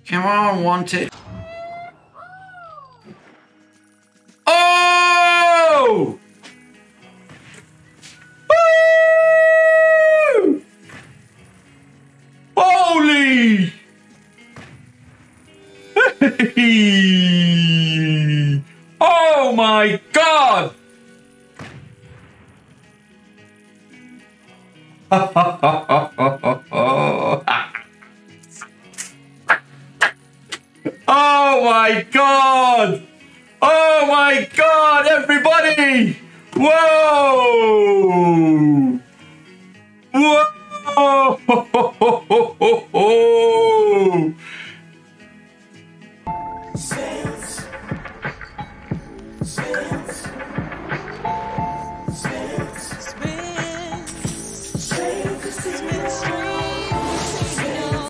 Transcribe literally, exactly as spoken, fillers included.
Come on, want it. Oh! Woo! Holy! Oh my God! Oh my God! Oh my God, everybody! Whoa! Whoa! Spinz. Spinz. Spinz. Spinz. Spinz.